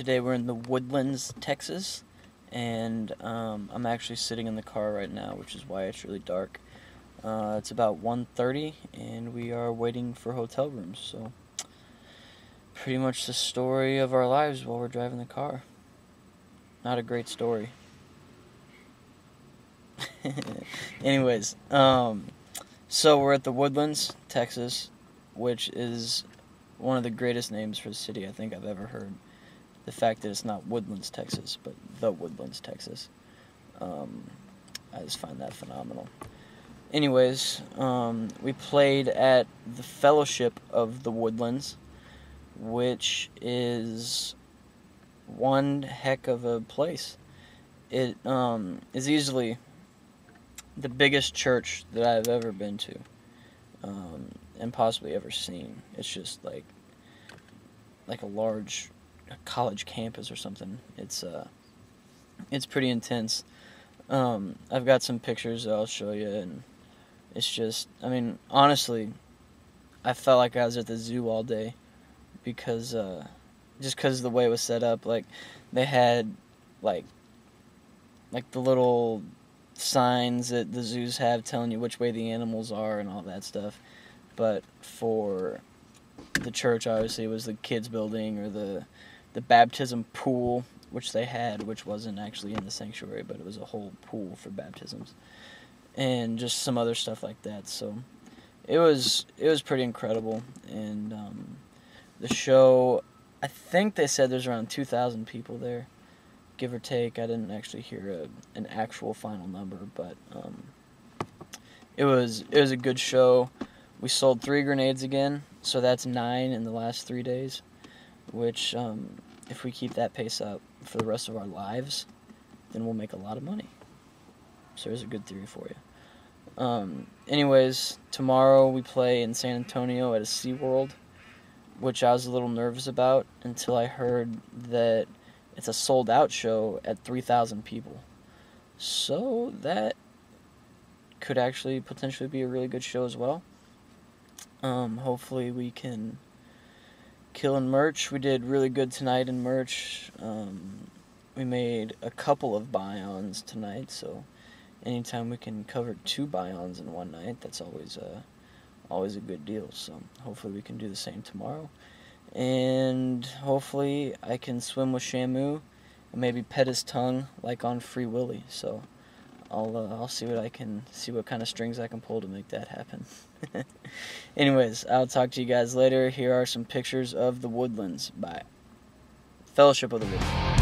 Today we're in the Woodlands, Texas, and I'm actually sitting in the car right now, which is why it's really dark. It's about 1:30, and we are waiting for hotel rooms, so pretty much the story of our lives while we're driving the car. Not a great story. Anyways, so we're at the Woodlands, Texas, which is one of the greatest names for the city I think I've ever heard. The fact that it's not Woodlands, Texas, but the Woodlands, Texas. I just find that phenomenal. Anyways, we played at the Fellowship of the Woodlands, which is one heck of a place. It is easily the biggest church that I've ever been to, and possibly ever seen. It's just like a large college campus or something. It's pretty intense. I've got some pictures that I'll show you, and it's just, I mean, honestly, I felt like I was at the zoo all day because just because of the way it was set up. Like, they had like the little signs that the zoos have telling you which way the animals are and all that stuff. But for the church, obviously, it was the kids building or the baptism pool, which they had, which wasn't actually in the sanctuary, but it was a whole pool for baptisms, and just some other stuff like that. So it was pretty incredible. And the show, I think they said there's around 2,000 people there, give or take. I didn't actually hear an actual final number, but it was a good show. We sold 3 grenades again, so that's 9 in the last 3 days, which if we keep that pace up for the rest of our lives, then we'll make a lot of money. So there's a good theory for you. Anyways, tomorrow we play in San Antonio at a SeaWorld, which I was a little nervous about until I heard that it's a sold-out show at 3,000 people. So that could actually potentially be a really good show as well. Hopefully we can kill in merch. We did really good tonight in merch. We made a couple of buy-ons tonight, so anytime we can cover 2 buy-ons in one night, that's always a good deal. So hopefully we can do the same tomorrow, and hopefully I can swim with Shamu and maybe pet his tongue like on Free Willy. So I'll see what kind of strings I can pull to make that happen. Anyways, I'll talk to you guys later. Here are some pictures of the Woodlands by Fellowship of the Woodlands.